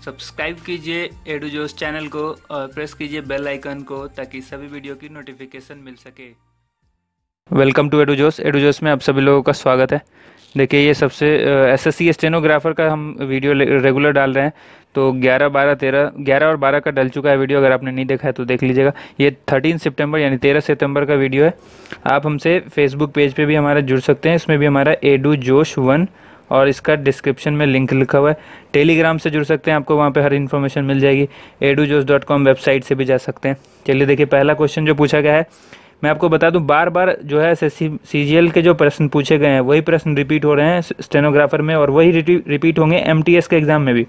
Subscribe कीजिए एडुजोस channel को और प्रेस कीजिए बेल आइकन को ताकि सभी वीडियो की नोटिफिकेशन मिल सके। Welcome to एडुजोस। एडुजोस में आप सभी लोगों का स्वागत है। देखिए, ये सबसे एसएससी स्टेनोग्राफर का हम वीडियो रेगुलर डाल रहे हैं। तो 11, 12, 13, 11 और 12 का डल चुका है वीडियो। अगर आपने नहीं देखा है तो देख लीजिएगा। ये 13 सितंबर यानी 13 सितंबर का वीडियो है। आप हमसे फेसबुक पेज पे भी हमारा जुड़ सकते हैं। इसमें भी हमारा एडुजोश1 और इसका डिस्क्रिप्शन में लिंक लिखा हुआ है। टेलीग्राम से जुड़ सकते हैं, आपको वहाँ पे हर इन्फॉर्मेशन मिल जाएगी। edujos.com वेबसाइट से भी जा सकते हैं। चलिए देखिए, पहला क्वेश्चन जो पूछा गया है, मैं आपको बता दूं, बार बार जो है एसएससी सीजीएल के जो प्रश्न पूछे गए हैं वही प्रश्न रिपीट हो रहे हैं स्टेनोग्राफर में, और वही रिपीट होंगे एमटीएस के एग्जाम में भी।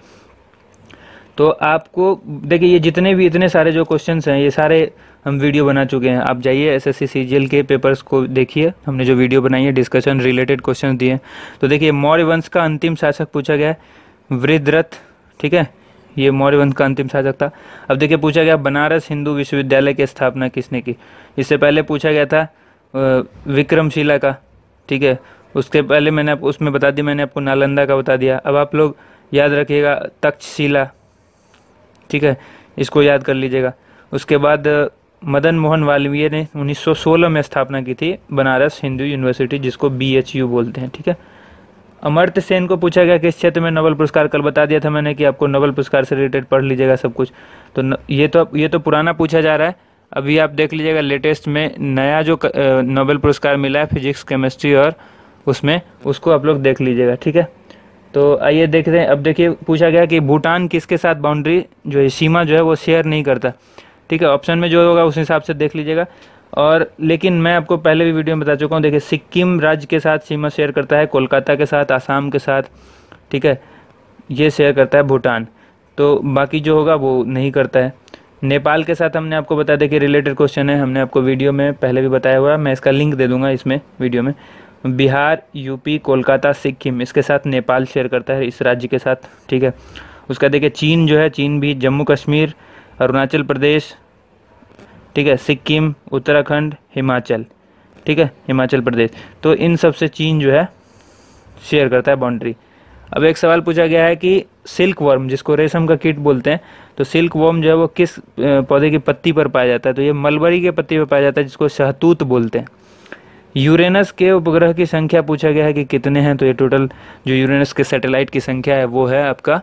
तो आपको देखिए, ये जितने भी इतने सारे जो क्वेश्चंस हैं ये सारे हम वीडियो बना चुके हैं। आप जाइए एसएससी सीजीएल के पेपर्स को देखिए, हमने जो वीडियो बनाई है डिस्कशन रिलेटेड क्वेश्चन दिए हैं। तो देखिए, मौर्य वंश का अंतिम शासक पूछा गया है वृद्धरथ, ठीक है, ये मौर्य वंश का अंतिम शासक था। अब देखिए, पूछा गया बनारस हिंदू विश्वविद्यालय की स्थापना किसने की। इससे पहले पूछा गया था विक्रमशिला का, ठीक है। उसके पहले मैंने उसमें बता दिया, मैंने आपको नालंदा का बता दिया। अब आप लोग याद रखिएगा तक्षशिला, ठीक है, इसको याद कर लीजिएगा। उसके बाद मदन मोहन मालवीय ने 1916 में स्थापना की थी बनारस हिंदू यूनिवर्सिटी, जिसको बीएचयू बोलते हैं, ठीक है। अमर्त्य सेन को पूछा गया किस क्षेत्र में नोबेल पुरस्कार। कल बता दिया था मैंने कि आपको नोबेल पुरस्कार से रिलेटेड पढ़ लीजिएगा सब कुछ। तो ये तो पुराना पूछा जा रहा है। अभी आप देख लीजिएगा लेटेस्ट में नया जो नोबेल पुरस्कार मिला है फिजिक्स केमिस्ट्री, और उसमें उसको आप लोग देख लीजिएगा, ठीक है। तो आइए देखते हैं। अब देखिए, पूछा गया कि भूटान किसके साथ बाउंड्री जो है, सीमा जो है वो शेयर नहीं करता, ठीक है। ऑप्शन में जो होगा उस हिसाब से देख लीजिएगा। और लेकिन मैं आपको पहले भी वीडियो में बता चुका हूँ। देखिए, सिक्किम राज्य के साथ सीमा शेयर करता है, कोलकाता के साथ, आसाम के साथ, ठीक है, ये शेयर करता है भूटान। तो बाकी जो होगा वो नहीं करता है। नेपाल के साथ हमने आपको बताया, देखिए रिलेटेड क्वेश्चन है, हमने आपको वीडियो में पहले भी बताया हुआ है। मैं इसका लिंक दे दूंगा इसमें वीडियो में। बिहार, यूपी, कोलकाता, सिक्किम, इसके साथ नेपाल शेयर करता है, इस राज्य के साथ, ठीक है। उसका देखिए चीन जो है, चीन भी जम्मू कश्मीर, अरुणाचल प्रदेश, ठीक है, सिक्किम, उत्तराखंड, हिमाचल, ठीक है, हिमाचल प्रदेश, तो इन सब से चीन जो है शेयर करता है बाउंड्री। अब एक सवाल पूछा गया है कि सिल्क वर्म, जिसको रेशम का कीट बोलते हैं, तो सिल्क वर्म जो है वो किस पौधे की पत्ती पर पाया जाता है। तो ये मलबरी के पत्ती पर पाया जाता है, जिसको शहतूत बोलते हैं। यूरेनस के उपग्रह की संख्या पूछा गया है कि कितने हैं। तो ये टोटल जो यूरेनस के सैटेलाइट की संख्या है वो है आपका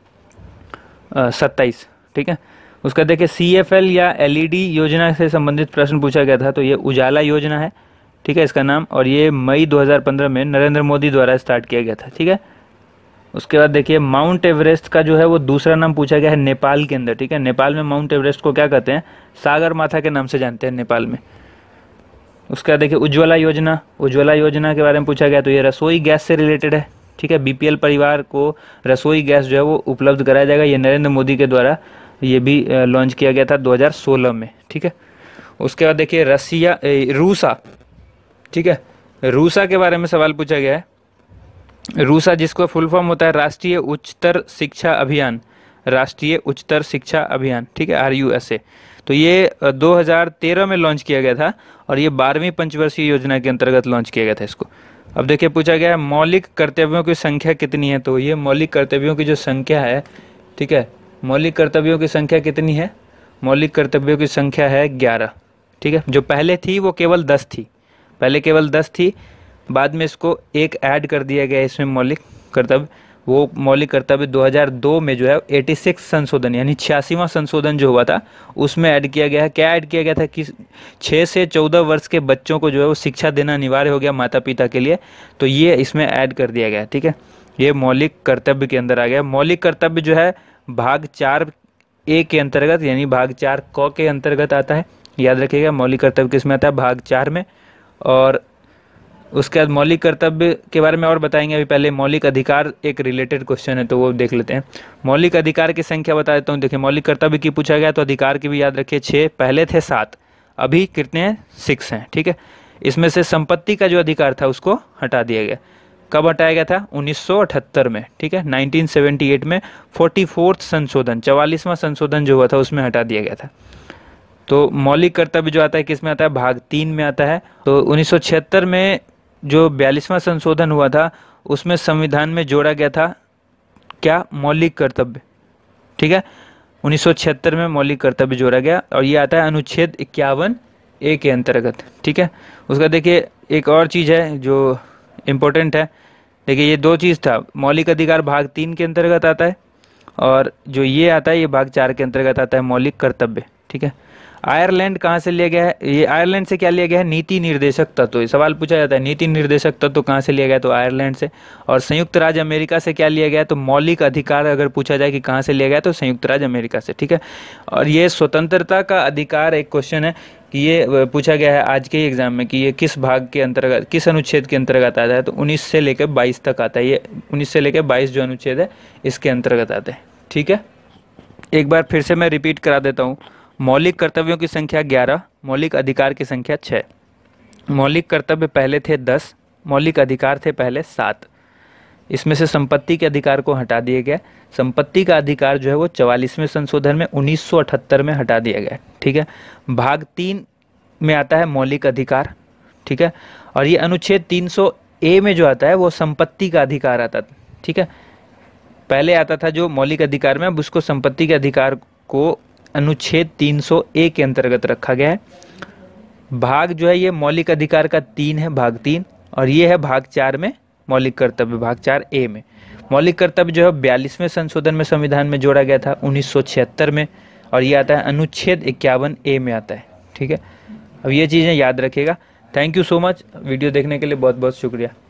27, ठीक है। उसका देखिए CFL या LED योजना से संबंधित प्रश्न पूछा गया था। तो ये उजाला योजना है, ठीक है, इसका नाम, और ये मई 2015 में नरेंद्र मोदी द्वारा स्टार्ट किया गया था, ठीक है। उसके बाद देखिए, माउंट एवरेस्ट का जो है वो दूसरा नाम पूछा गया है नेपाल के अंदर, ठीक है। नेपाल में माउंट एवरेस्ट को क्या कहते हैं, सागर माथा के नाम से जानते हैं नेपाल में। उसका देखिए उज्ज्वला योजना, उज्ज्वला योजना के बारे में पूछा गया। तो ये रसोई गैस से रिलेटेड है, ठीक है। BPL परिवार को रसोई गैस जो है वो उपलब्ध कराया जाएगा। ये नरेंद्र मोदी के द्वारा ये भी लॉन्च किया गया था 2016 में, ठीक है। उसके बाद देखिए रूसा, ठीक है, रूसा के बारे में सवाल पूछा गया है। रूसा, जिसको फुल फॉर्म होता है राष्ट्रीय उच्चतर शिक्षा अभियान, राष्ट्रीय उच्चतर शिक्षा अभियान, ठीक है, RUSA। तो ये 2013 में लॉन्च किया गया था, और ये 12वीं पंचवर्षीय योजना के अंतर्गत लॉन्च किया गया था इसको। अब देखिए, पूछा गया है मौलिक कर्तव्यों की संख्या कितनी है। तो ये मौलिक कर्तव्यों की जो संख्या है, ठीक है, मौलिक कर्तव्यों की संख्या कितनी है, मौलिक कर्तव्यों की संख्या है 11, ठीक है। जो पहले थी वो केवल 10 थी, पहले केवल 10 थी, बाद में इसको एक ऐड कर दिया गया इसमें मौलिक कर्तव्य। वो मौलिक कर्तव्य 2002 में जो है 86 संशोधन यानी 86वां संशोधन जो हुआ था उसमें ऐड किया गया है। क्या ऐड किया गया था कि 6 से 14 वर्ष के बच्चों को जो है वो शिक्षा देना अनिवार्य हो गया माता पिता के लिए। तो ये इसमें ऐड कर दिया गया, ठीक है। ये मौलिक कर्तव्य के अंदर आ गया। मौलिक कर्तव्य जो है भाग 4A के अंतर्गत यानी भाग 4 क के अंतर्गत आता है। याद रखिएगा, मौलिक कर्तव्य किस में आता है, भाग 4 में। और उसके बाद मौलिक कर्तव्य के बारे में और बताएंगे। अभी पहले मौलिक अधिकार एक रिलेटेड क्वेश्चन है, तो वो देख लेते हैं। मौलिक अधिकार की संख्या बता देता हूँ। देखिए, मौलिक कर्तव्य की पूछा गया तो अधिकार की भी याद रखिए 6, पहले थे 7, अभी कितने हैं, 6 हैं, ठीक है। इसमें से संपत्ति का जो अधिकार था उसको हटा दिया गया। कब हटाया गया था, 1978 में, ठीक है। 1978 में 44वां संशोधन, 44वां संशोधन जो हुआ था उसमें हटा दिया गया था। तो मौलिक कर्तव्य जो आता है किस में आता है, भाग 3 में आता है। तो 1976 में जो 42वां संशोधन हुआ था उसमें संविधान में जोड़ा गया था क्या, मौलिक कर्तव्य, ठीक है। 1976 में मौलिक कर्तव्य जोड़ा गया और ये आता है अनुच्छेद 51A के अंतर्गत। ठीक है। उसका देखिए एक और चीज़ है जो इम्पोर्टेंट है। देखिए ये दो चीज़ था, मौलिक अधिकार भाग 3 के अंतर्गत आता है और जो ये आता है ये भाग 4 के अंतर्गत आता है, मौलिक कर्तव्य। ठीक है। आयरलैंड कहाँ से लिया गया है? ये आयरलैंड से क्या लिया गया है? नीति निर्देशक तत्व। ये सवाल पूछा जाता है, नीति निर्देशक तत्व कहाँ से लिया गया? तो आयरलैंड से। और संयुक्त राज्य अमेरिका से क्या लिया गया? तो मौलिक अधिकार अगर पूछा जाए कि कहाँ से लिया गया तो संयुक्त राज्य अमेरिका से। ठीक है। और ये स्वतंत्रता का अधिकार एक क्वेश्चन है कि ये पूछा गया है आज के एग्जाम में कि ये किस भाग के अंतर्गत, किस अनुच्छेद के अंतर्गत आता है? तो 19 से लेकर 22 तक आता है। ये 19 से लेकर 22 जो अनुच्छेद है इसके अंतर्गत आता है। ठीक है। एक बार फिर से मैं रिपीट करा देता हूँ। मौलिक कर्तव्यों की संख्या 11, मौलिक अधिकार की संख्या 6। मौलिक कर्तव्य पहले थे 10, मौलिक अधिकार थे पहले 7। इसमें से संपत्ति के अधिकार को हटा दिया गया। संपत्ति का अधिकार जो है वो 44वें संशोधन में 1978 में हटा दिया गया। ठीक है। भाग 3 में आता है मौलिक अधिकार। ठीक है। और ये अनुच्छेद 300A में जो आता है वो संपत्ति का अधिकार आता है। ठीक है। पहले आता था जो मौलिक अधिकार में, अब उसको संपत्ति के अधिकार को अनुच्छेद 300A के अंतर्गत रखा गया है। भाग जो है ये मौलिक अधिकार का 3 है, भाग 3, और ये है भाग 4 में मौलिक कर्तव्य, भाग 4A में। मौलिक कर्तव्य जो है 42वें संशोधन में संविधान में जोड़ा गया था 1976 में, और ये आता है अनुच्छेद 51A में आता है। ठीक है। अब ये चीज़ें याद रखिएगा। Thank you so much, video देखने के लिए बहुत बहुत शुक्रिया।